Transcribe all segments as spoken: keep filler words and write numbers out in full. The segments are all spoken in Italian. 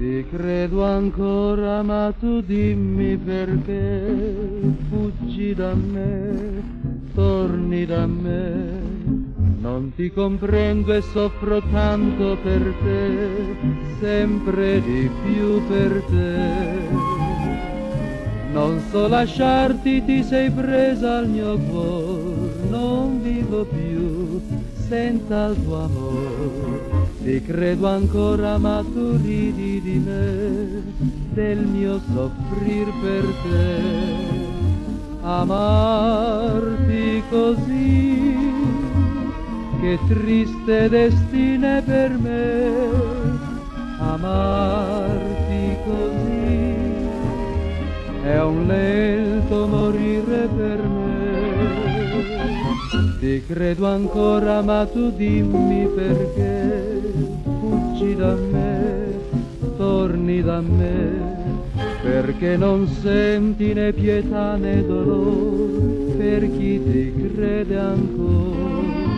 Ti credo ancora, ma tu dimmi perché fuggi da me, torni da me. Non ti comprendo e soffro tanto per te, sempre di più per te. Non so lasciarti, ti sei presa al mio cuore, non vivo più senza il tuo amore. Ti credo ancora, ma tu ridi di me, del mio soffrir per te. Amarti così, che triste destino è per me. Amarti così è un lento morire per me. Ti credo ancora, ma tu dimmi perché fuggi da me, torni da me. Perché non senti né pietà né dolore per chi ti crede ancora.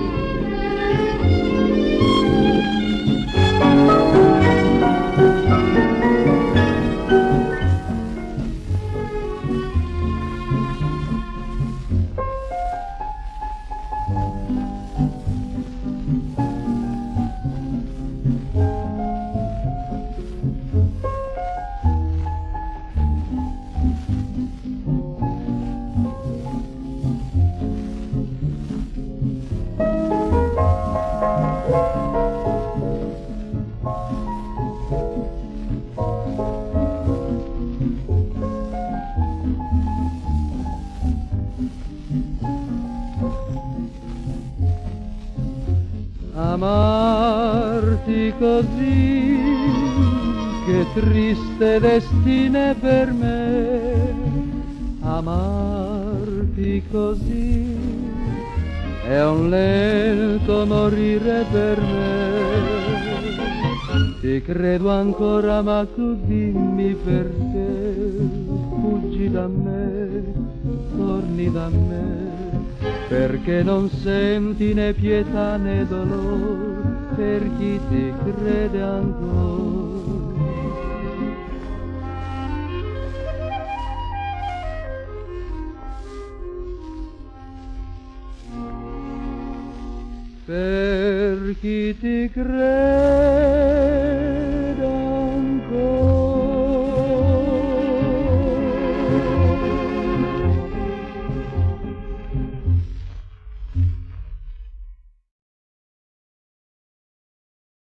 Amarti così, che triste destino è per me. Amarti così è un lento morire per me. Ti credo ancora, ma tu dimmi perché fuggi da me, torni da me. Perché non senti né pietà né dolore per chi ti crede ancora. Per chi ti crede